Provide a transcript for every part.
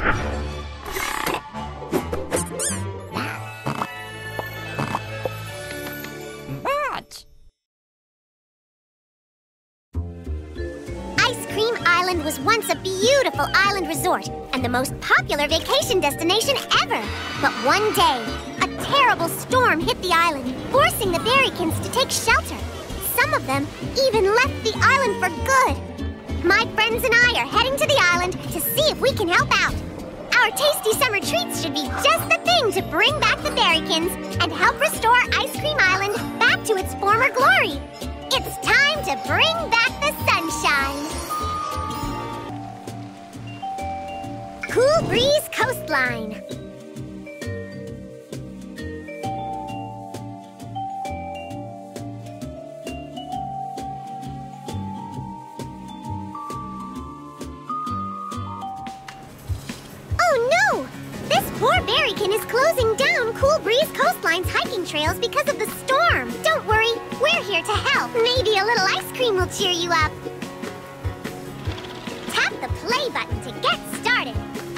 Budge! Ice Cream Island was once a beautiful island resort and the most popular vacation destination ever. But one day, a terrible storm hit the island, forcing the berrykins to take shelter. Some of them even left the island for good. My friends and I are heading to the island to see if we can help out. Our tasty summer treats should be just the thing to bring back the berrykins and help restore Ice Cream Island back to its former glory. It's time to bring back the sunshine. Cool Breeze Coastline. Poor berrykin is closing down Cool Breeze Coastline's hiking trails because of the storm. Don't worry, we're here to help. Maybe a little ice cream will cheer you up. Tap the play button to get started.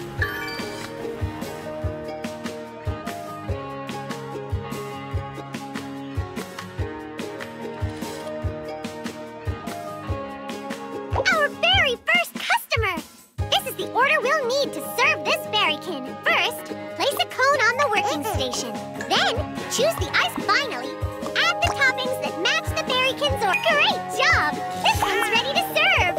Our very first customer! This is the order we'll need to serve this berrykin. First, place a cone on the working station. Then, choose the ice finally. Add the toppings that match the berrykins or... Great job! This one's ready to serve!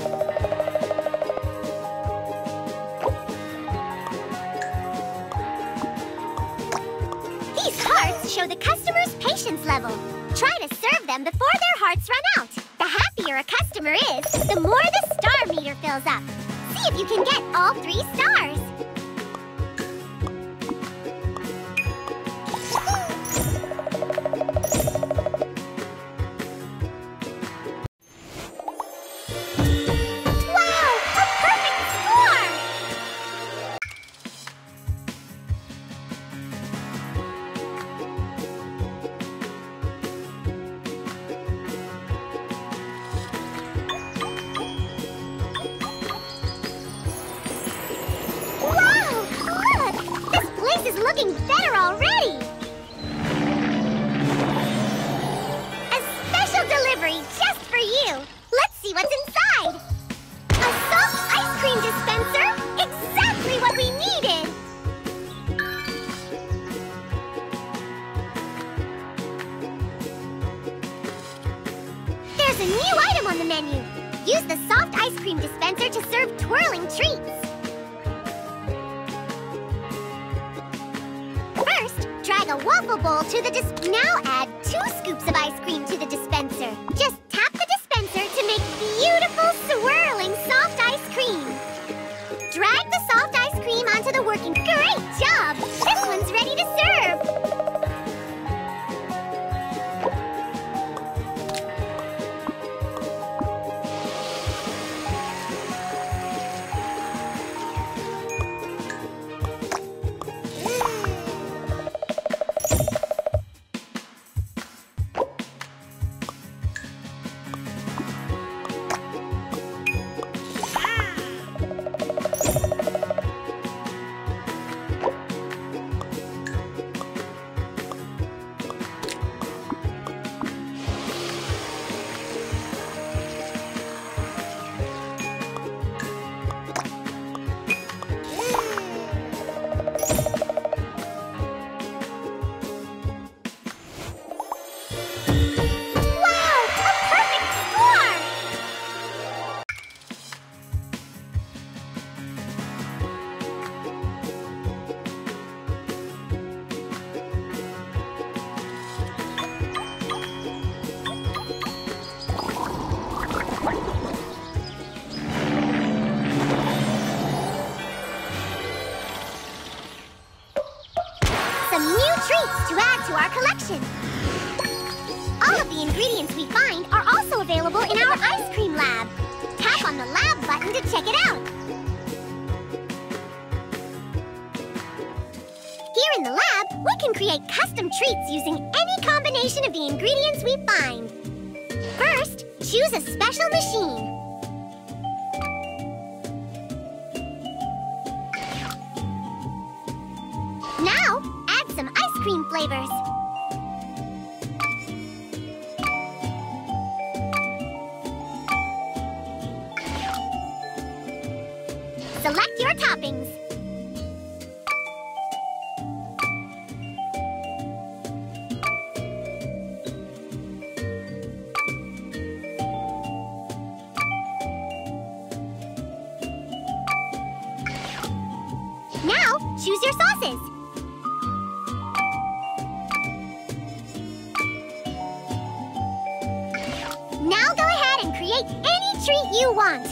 These hearts show the customer's patience level. Try to serve them before their hearts run out. The happier a customer is, the more the star meter fills up. See if you can get all 3 stars. Wow! A perfect score! Is looking better already! A special delivery just for you! Let's see what's inside! A soft ice cream dispenser! Exactly what we needed! There's a new item on the menu! Use the soft ice cream dispenser to serve twirling treats! Drag a waffle bowl to the Now add 2 scoops of ice cream to the dispenser. Just tap the dispenser to make beautiful, swirling soft ice cream. Drag the soft ice cream onto the working... Great job! This one's ready to serve! To add to our collection. All of the ingredients we find are also available in our ice cream lab. Tap on the lab button to check it out. Here in the lab, we can create custom treats using any combination of the ingredients we find. First, choose a special machine. cream flavors. Select your toppings. Now, choose your sauces. Now go ahead and create any treat you want.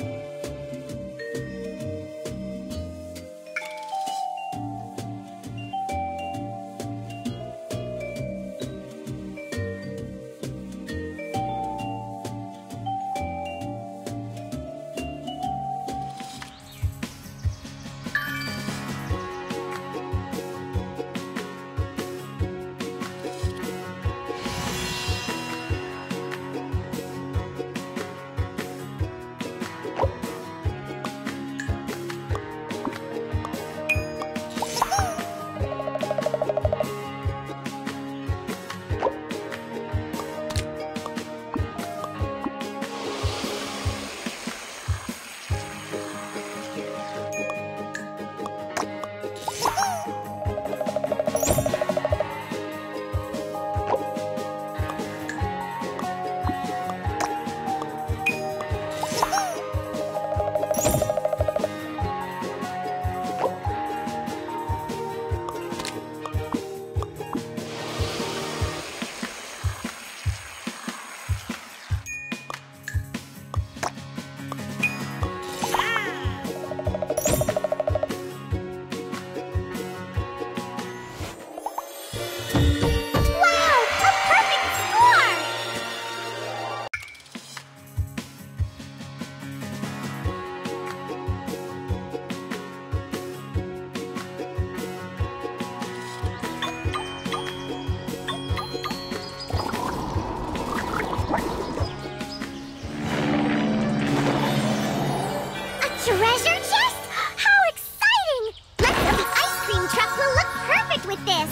Treasure chest? How exciting! Let's see if the ice cream truck will look perfect with this.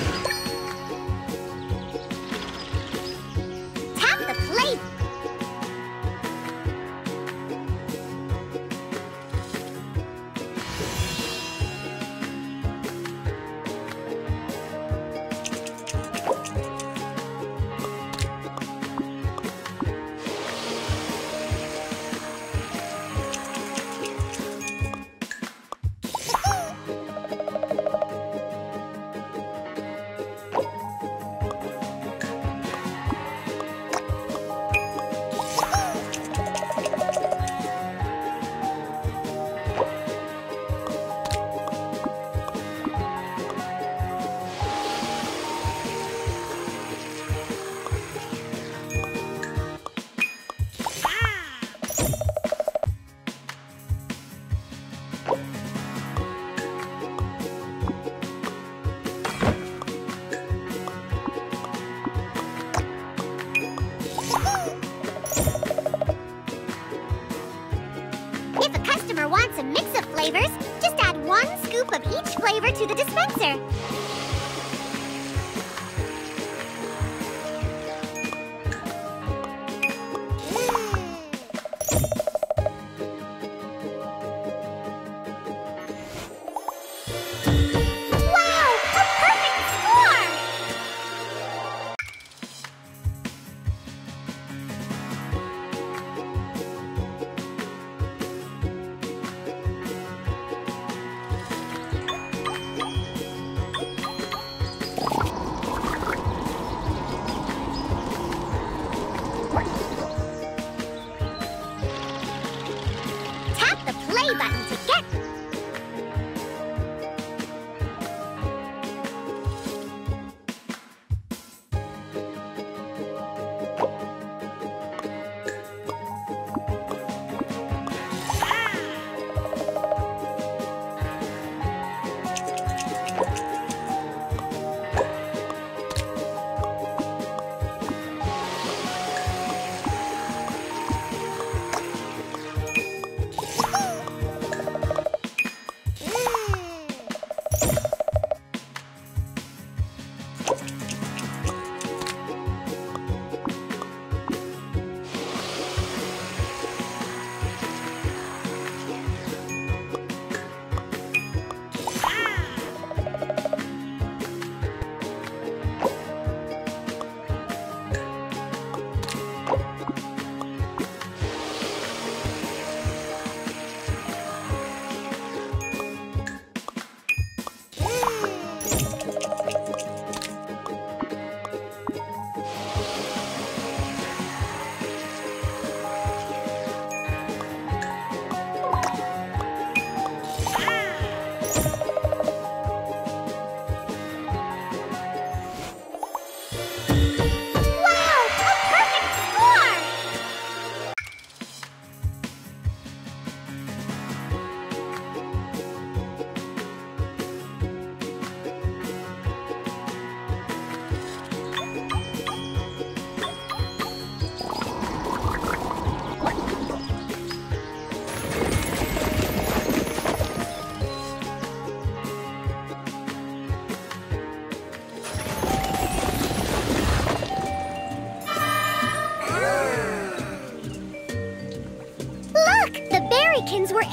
Tap the plate. If a customer wants a mix of flavors, just add 1 scoop of each flavor to the dispenser. Wow! A perfect score!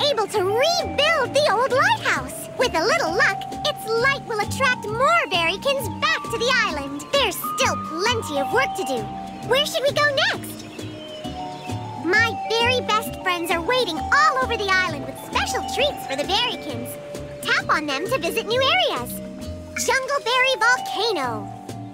able to rebuild the old lighthouse. With a little luck, its light will attract more berrykins back to the island. There's still plenty of work to do. Where should we go next? My very best friends are waiting all over the island with special treats for the berrykins. Tap on them to visit new areas. Jungleberry Volcano.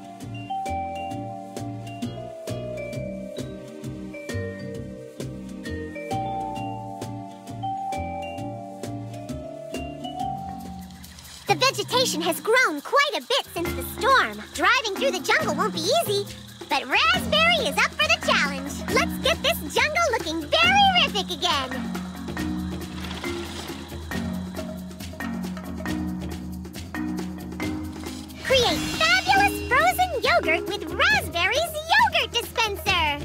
The vegetation has grown quite a bit since the storm. Driving through the jungle won't be easy, but Raspberry is up for the challenge. Let's get this jungle looking berry-rific again. Create fabulous frozen yogurt with Raspberry's yogurt dispenser.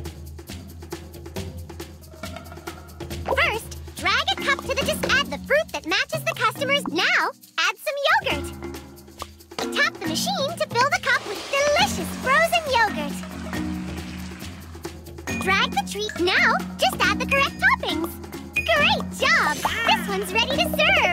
First, drag a cup to the add the fruit that matches the customer's. Now, add some yogurt. Tap the machine to fill the cup with delicious frozen yogurt. Drag the treat. Now, just add the correct toppings. Great job! This one's ready to serve.